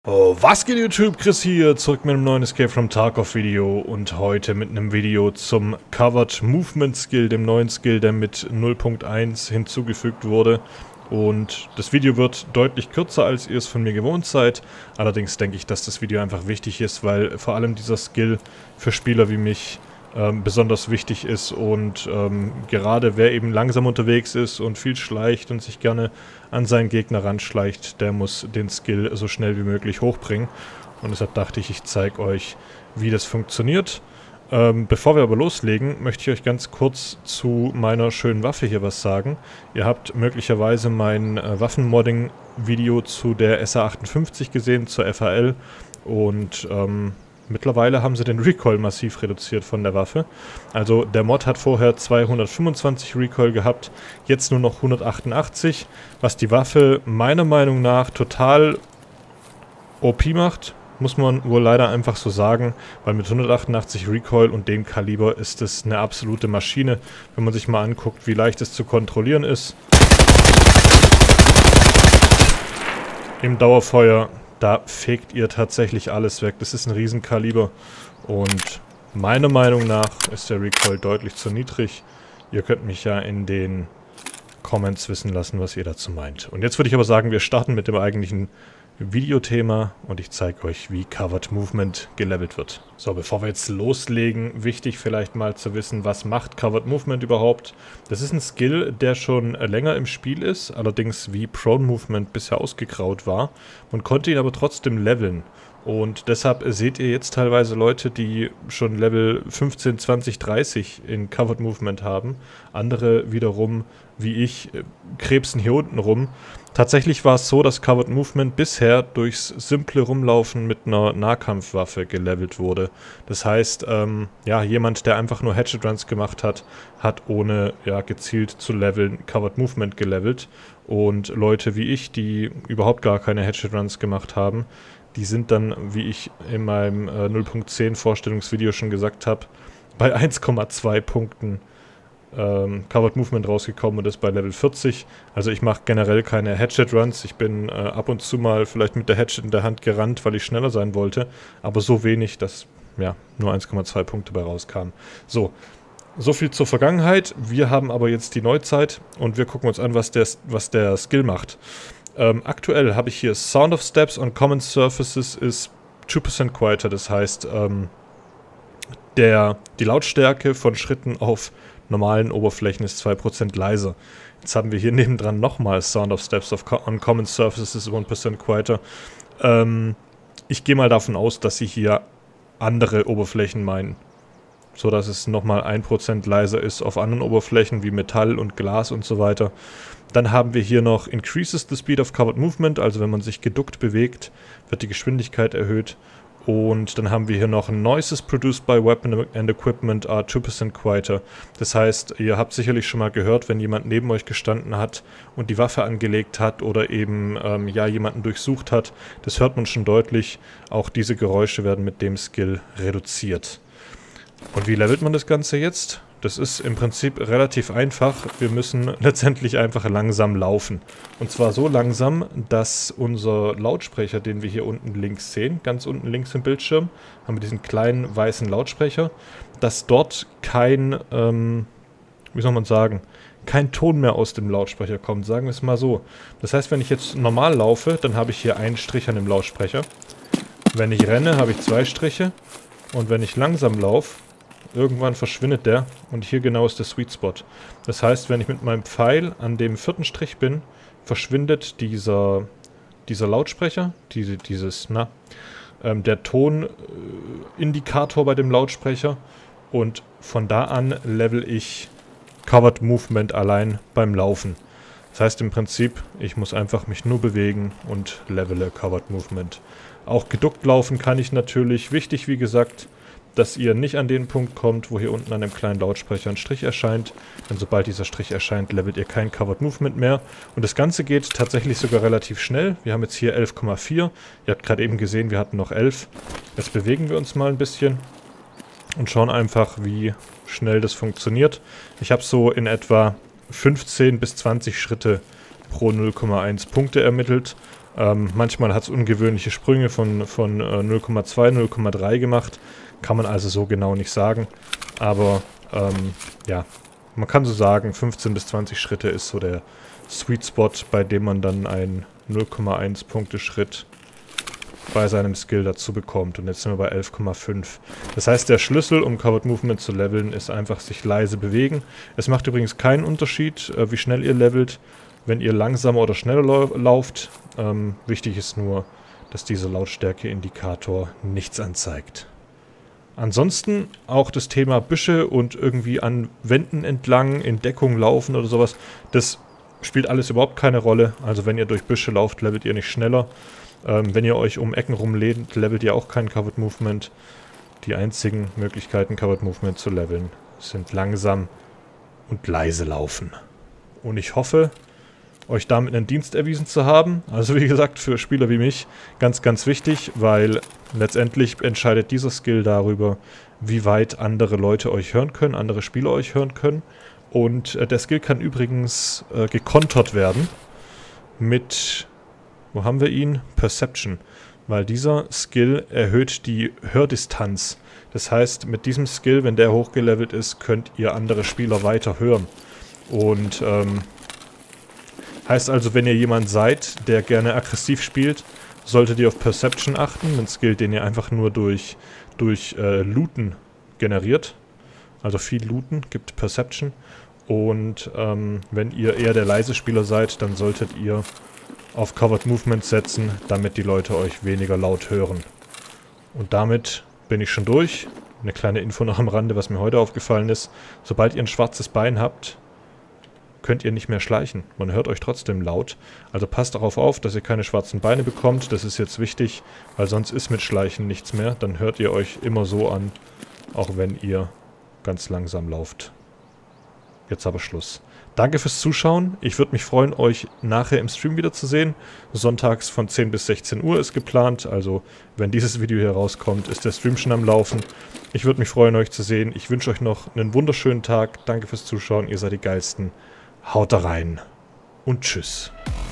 Oh, was geht YouTube? Chris hier, zurück mit einem neuen Escape from Tarkov Video und heute mit einem Video zum Covered Movement Skill, dem neuen Skill, der mit 0.1 hinzugefügt wurde. Und das Video wird deutlich kürzer, als ihr es von mir gewohnt seid. Allerdings denke ich, dass das Video einfach wichtig ist, weil vor allem dieser Skill für Spieler wie mich besonders wichtig ist und gerade wer eben langsam unterwegs ist und viel schleicht und sich gerne an seinen Gegner ranschleicht, der muss den Skill so schnell wie möglich hochbringen. Und deshalb dachte ich, ich zeige euch, wie das funktioniert. Bevor wir aber loslegen, möchte ich euch ganz kurz zu meiner schönen Waffe hier was sagen. Ihr habt möglicherweise mein Waffenmodding-Video zu der SA58 gesehen, zur FAL und mittlerweile haben sie den Recoil massiv reduziert von der Waffe. Also der Mod hat vorher 225 Recoil gehabt, jetzt nur noch 188, was die Waffe meiner Meinung nach total OP macht. Muss man wohl leider einfach so sagen, weil mit 188 Recoil und dem Kaliber ist es eine absolute Maschine, wenn man sich mal anguckt, wie leicht es zu kontrollieren ist. Im Dauerfeuer, da fegt ihr tatsächlich alles weg. Das ist ein Riesenkaliber und meiner Meinung nach ist der Recoil deutlich zu niedrig. Ihr könnt mich ja in den Comments wissen lassen, was ihr dazu meint. Und jetzt würde ich aber sagen, wir starten mit dem eigentlichen Videothema und ich zeige euch, wie Covered Movement gelevelt wird. So, bevor wir jetzt loslegen, wichtig vielleicht mal zu wissen, was macht Covered Movement überhaupt. Das ist ein Skill, der schon länger im Spiel ist, allerdings wie Prone Movement bisher ausgegraut war. Man konnte ihn aber trotzdem leveln. Und deshalb seht ihr jetzt teilweise Leute, die schon Level 15, 20, 30 in Covered Movement haben. Andere wiederum, wie ich, krebsen hier unten rum. Tatsächlich war es so, dass Covered Movement bisher durchs simple Rumlaufen mit einer Nahkampfwaffe gelevelt wurde. Das heißt, ja, jemand, der einfach nur Hatchet Runs gemacht hat, hat ohne gezielt zu leveln Covered Movement gelevelt. Und Leute wie ich, die überhaupt gar keine Hatchet Runs gemacht haben, die sind dann, wie ich in meinem 0.10 Vorstellungsvideo schon gesagt habe, bei 1,2 Punkten Covered Movement rausgekommen und das bei Level 40. Also ich mache generell keine Hatchet Runs. Ich bin ab und zu mal vielleicht mit der Hatchet in der Hand gerannt, weil ich schneller sein wollte. Aber so wenig, dass ja nur 1,2 Punkte bei rauskamen. So viel zur Vergangenheit. Wir haben aber jetzt die Neuzeit und wir gucken uns an, was der Skill macht. Aktuell habe ich hier Sound of Steps on Common Surfaces ist 2% quieter. Das heißt, die Lautstärke von Schritten auf normalen Oberflächen ist 2% leiser. Jetzt haben wir hier nebendran nochmal Sound of Steps on Common Surfaces is 1% quieter. Ich gehe mal davon aus, dass sie hier andere Oberflächen meinen. So dass es nochmal 1% leiser ist auf anderen Oberflächen wie Metall und Glas und so weiter. Dann haben wir hier noch Increases the Speed of Covered Movement, also wenn man sich geduckt bewegt, wird die Geschwindigkeit erhöht. Und dann haben wir hier noch Noises produced by Weapon and Equipment are 2% quieter. Das heißt, ihr habt sicherlich schon mal gehört, wenn jemand neben euch gestanden hat und die Waffe angelegt hat oder eben jemanden durchsucht hat, das hört man schon deutlich. Auch diese Geräusche werden mit dem Skill reduziert. Und wie levelt man das Ganze jetzt? Das ist im Prinzip relativ einfach. Wir müssen letztendlich einfach langsam laufen. Und zwar so langsam, dass unser Lautsprecher, den wir hier unten links sehen, ganz unten links im Bildschirm, haben wir diesen kleinen weißen Lautsprecher, dass dort kein, wie soll man sagen, kein Ton mehr aus dem Lautsprecher kommt, sagen wir es mal so. Das heißt, wenn ich jetzt normal laufe, dann habe ich hier einen Strich an dem Lautsprecher. Wenn ich renne, habe ich 2 Striche. Und wenn ich langsam laufe, irgendwann verschwindet der und hier genau ist der Sweet Spot. Das heißt, wenn ich mit meinem Pfeil an dem 4. Strich bin, verschwindet dieser Lautsprecher, der Tonindikator bei dem Lautsprecher und von da an level ich Covered Movement allein beim Laufen. Das heißt im Prinzip, ich muss einfach mich nur bewegen und levele Covered Movement. Auch geduckt laufen kann ich natürlich. Wichtig, wie gesagt, dass ihr nicht an den Punkt kommt, wo hier unten an dem kleinen Lautsprecher ein Strich erscheint. Denn sobald dieser Strich erscheint, levelt ihr kein Covered Movement mehr. Und das Ganze geht tatsächlich sogar relativ schnell. Wir haben jetzt hier 11,4. Ihr habt gerade eben gesehen, wir hatten noch 11. Jetzt bewegen wir uns mal ein bisschen und schauen einfach, wie schnell das funktioniert. Ich habe so in etwa 15 bis 20 Schritte pro 0,1 Punkte ermittelt. Manchmal hat es ungewöhnliche Sprünge von 0,2, 0,3 gemacht. Kann man also so genau nicht sagen. Aber ja, man kann so sagen, 15 bis 20 Schritte ist so der Sweet Spot, bei dem man dann einen 0,1 Punkte Schritt bei seinem Skill dazu bekommt. Und jetzt sind wir bei 11,5. Das heißt, der Schlüssel, um Covered Movement zu leveln, ist einfach sich leise bewegen. Es macht übrigens keinen Unterschied, wie schnell ihr levelt, wenn ihr langsamer oder schneller lauft. Wichtig ist nur, dass dieser Lautstärke-Indikator nichts anzeigt. Ansonsten auch das Thema Büsche und irgendwie an Wänden entlang in Deckung laufen oder sowas, das spielt alles überhaupt keine Rolle. Also wenn ihr durch Büsche lauft, levelt ihr nicht schneller. Wenn ihr euch um Ecken rumlehnt, levelt ihr auch kein Covered Movement. Die einzigen Möglichkeiten, Covered Movement zu leveln, sind langsam und leise laufen. Und ich hoffe, euch damit einen Dienst erwiesen zu haben. Also wie gesagt, für Spieler wie mich ganz, ganz wichtig, weil letztendlich entscheidet dieser Skill darüber, wie weit andere Leute euch hören können, andere Spieler euch hören können. Und der Skill kann übrigens gekontert werden mit, wo haben wir ihn? Perception. Weil dieser Skill erhöht die Hördistanz. Das heißt, mit diesem Skill, wenn der hochgelevelt ist, könnt ihr andere Spieler weiter hören. Und heißt also, wenn ihr jemand seid, der gerne aggressiv spielt, solltet ihr auf Perception achten. Ein Skill, den ihr einfach nur durch Looten generiert. Also viel Looten gibt Perception. Und wenn ihr eher der leise Spieler seid, dann solltet ihr auf Covered Movement setzen, damit die Leute euch weniger laut hören. Und damit bin ich schon durch. Eine kleine Info noch am Rande, was mir heute aufgefallen ist. Sobald ihr ein schwarzes Bein habt, könnt ihr nicht mehr schleichen. Man hört euch trotzdem laut. Also passt darauf auf, dass ihr keine schwarzen Beine bekommt. Das ist jetzt wichtig, weil sonst ist mit Schleichen nichts mehr. Dann hört ihr euch immer so an, auch wenn ihr ganz langsam lauft. Jetzt aber Schluss. Danke fürs Zuschauen. Ich würde mich freuen, euch nachher im Stream wiederzusehen. Sonntags von 10 bis 16 Uhr ist geplant. Also, wenn dieses Video hier rauskommt, ist der Stream schon am Laufen. Ich würde mich freuen, euch zu sehen. Ich wünsche euch noch einen wunderschönen Tag. Danke fürs Zuschauen. Ihr seid die Geilsten. Haut da rein und tschüss.